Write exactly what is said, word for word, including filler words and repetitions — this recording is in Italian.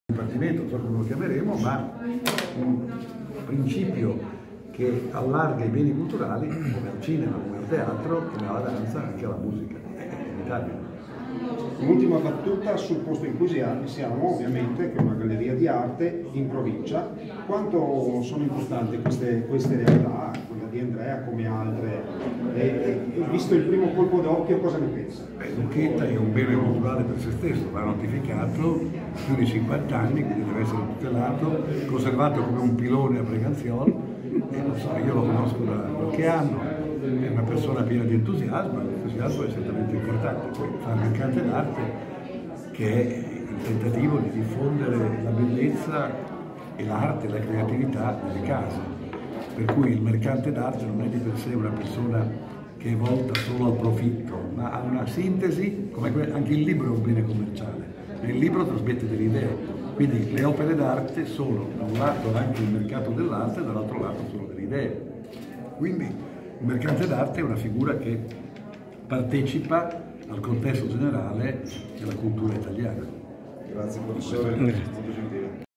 Dipartimento, non so come lo chiameremo, ma un principio che allarga i beni culturali come al cinema, come al teatro, come alla danza, anche alla musica in Italia. Un'ultima battuta sul posto in cui siamo, ovviamente, che è una galleria di arte in provincia. Quanto sono importanti queste, queste realtà, quella di Andrea come altre, e, e visto il primo colpo d'occhio cosa ne pensa? Beh, Lucchetta è un bene culturale per se stesso, va notificato, più di cinquanta anni, quindi deve essere tutelato, conservato come un pilone a Preganziol, e non so, io lo conosco da qualche anno. È una persona piena di entusiasmo, e l'entusiasmo è certamente importante. Poi fa il mercante d'arte, che è il tentativo di diffondere la bellezza e l'arte, la creatività nelle case. Per cui il mercante d'arte non è di per sé una persona che è volta solo al profitto, ma ha una sintesi, come anche il libro è un bene commerciale. Il libro trasmette delle idee, quindi le opere d'arte sono da un lato anche il mercato dell'arte, dall'altro lato sono delle idee. Quindi il mercante d'arte è una figura che partecipa al contesto generale della cultura italiana. Grazie professore, è stato gentile.